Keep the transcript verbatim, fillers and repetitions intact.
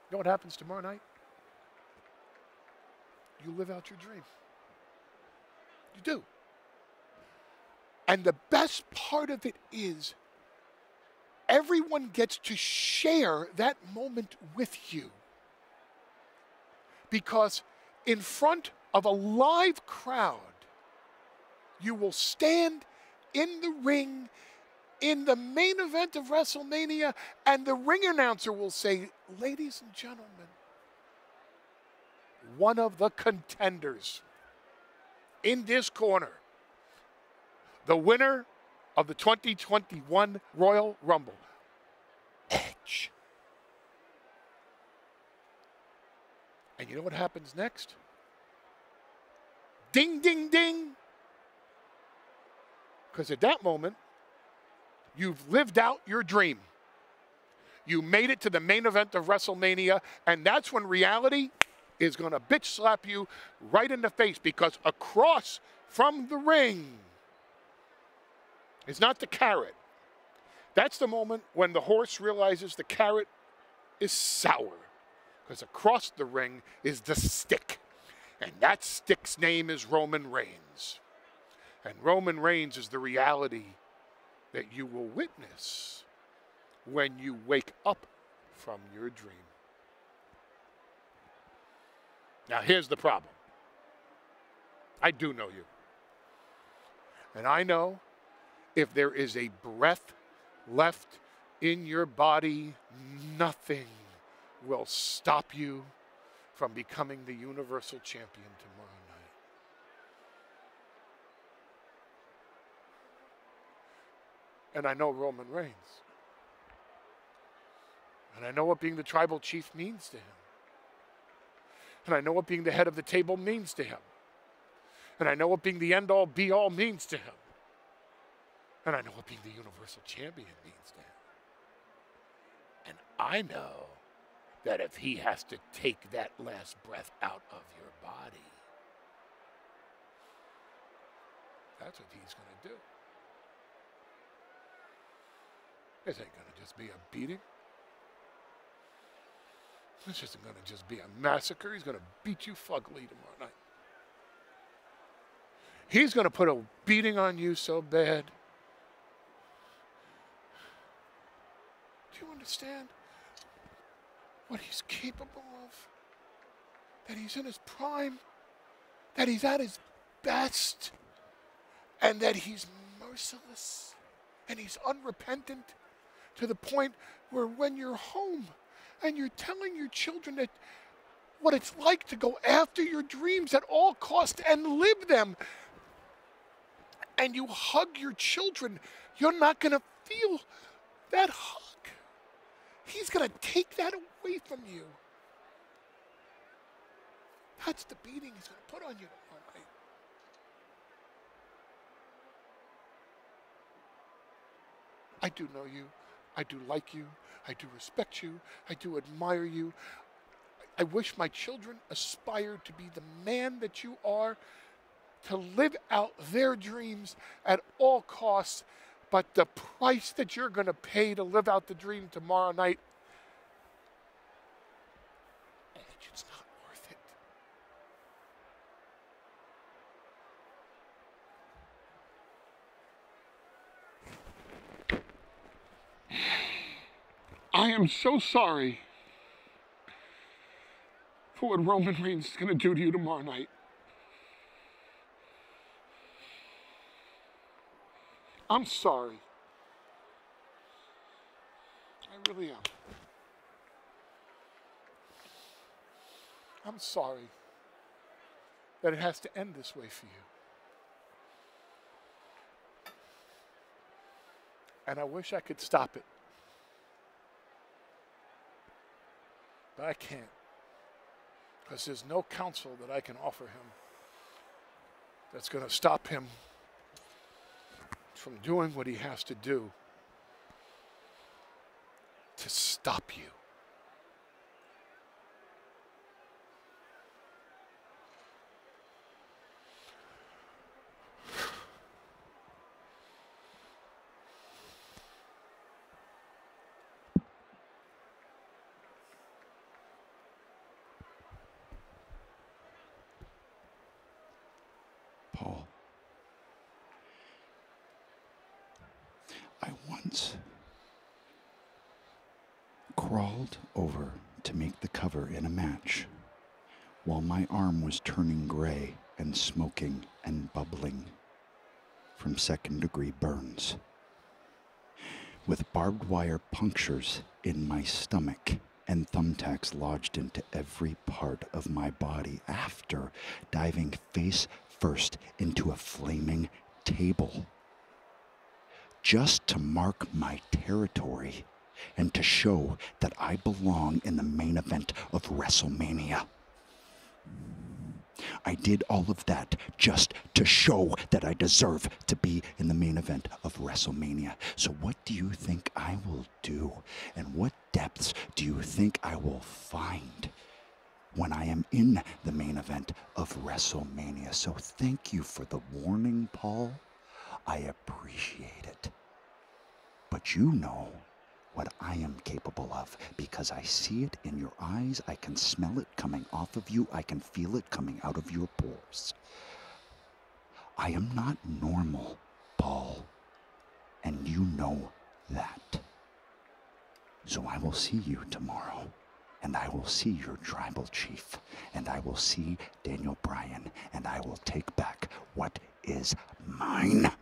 You know what happens tomorrow night? You live out your dream. You do. And the best part of it is everyone gets to share that moment with you. Because in front of a live crowd, you will stand in the ring in the main event of WrestleMania, and the ring announcer will say, ladies and gentlemen, one of the contenders in this corner, the winner of the twenty twenty-one Royal Rumble, Edge. And you know what happens next? Ding, ding, ding. Because at that moment, you've lived out your dream. You made it to the main event of WrestleMania, and that's when reality is going to bitch slap you right in the face, because across from the ring is not the carrot. That's the moment when the horse realizes the carrot is sour, because across the ring is the stick, and that stick's name is Roman Reigns. And Roman Reigns is the reality that you will witness when you wake up from your dream. Now, here's the problem. I do know you. And I know if there is a breath left in your body, nothing will stop you from becoming the Universal Champion tomorrow night. And I know Roman Reigns. And I know what being the tribal chief means to him. And I know what being the head of the table means to him. And I know what being the end-all, be-all means to him. And I know what being the Universal Champion means to him. And I know that if he has to take that last breath out of your body, that's what he's going to do. This ain't going to just be a beating. This isn't going to just be a massacre. He's going to beat you fugly tomorrow night. He's going to put a beating on you so bad. Do you understand what he's capable of? That he's in his prime, that he's at his best, and that he's merciless, and he's unrepentant, to the point where when you're home and you're telling your children that what it's like to go after your dreams at all costs and live them, and you hug your children, you're not going to feel that hug. He's going to take that away from you. That's the beating he's going to put on you tomorrow night. I do know you. I do like you. I do respect you. I do admire you. I wish my children aspired to be the man that you are, to live out their dreams at all costs. But the price that you're going to pay to live out the dream tomorrow night, it's not worth it. I am so sorry for what Roman Reigns is going to do to you tomorrow night. I'm sorry. I really am. I'm sorry that it has to end this way for you. And I wish I could stop it. But I can't. Because there's no counsel that I can offer him that's going to stop him from doing what he has to do to stop you. crawled over to make the cover in a match, while my arm was turning gray and smoking and bubbling from second-degree burns, with barbed wire punctures in my stomach and thumbtacks lodged into every part of my body after diving face first into a flaming table, just to mark my territory and to show that I belong in the main event of WrestleMania. I did all of that just to show that I deserve to be in the main event of WrestleMania. So what do you think I will do? And what depths do you think I will find when I am in the main event of WrestleMania? So thank you for the warning, Paul. I appreciate it. But you know what I am capable of, because I see it in your eyes, I can smell it coming off of you, I can feel it coming out of your pores. I am not normal, Paul, and you know that. So I will see you tomorrow, and I will see your tribal chief, and I will see Daniel Bryan, and I will take back what is mine.